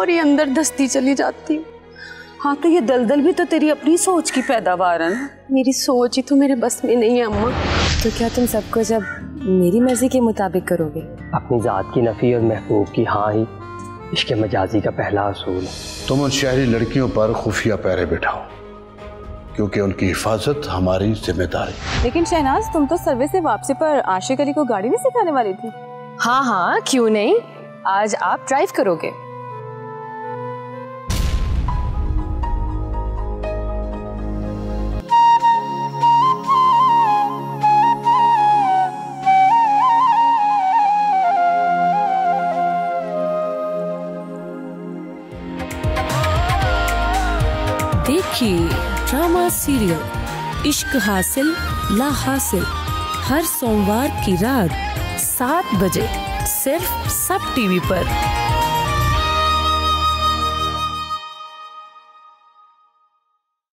और ही अंदर धसती चली जाती हूँ। हाँ तो ये दलदल भी तो तेरी अपनी सोच की पैदावार है ना। मेरी सोच ही तो मेरे बस में नहीं है अम्मा। तो क्या तुम सब कुछ अब मेरी मर्जी के मुताबिक करोगे? अपनी जात की नफी और महबूब की हाँ ही इश्क मजाजी का पहला असूल है। तुम उन शहरी लड़कियों पर खुफिया पहरे बिठाओ क्योंकि उनकी हिफाजत हमारी जिम्मेदारी। लेकिन शहनाज, तुम तो सर्विस से वापसी पर आशिक अली को गाड़ी नहीं सिखाने वाली थी। हाँ हाँ, क्यों नहीं, आज आप ड्राइव करोगे। देखिए ड्रामा सीरियल इश्क हासिल ला हासिल हर सोमवार की रात 7 बजे सिर्फ सब टीवी पर।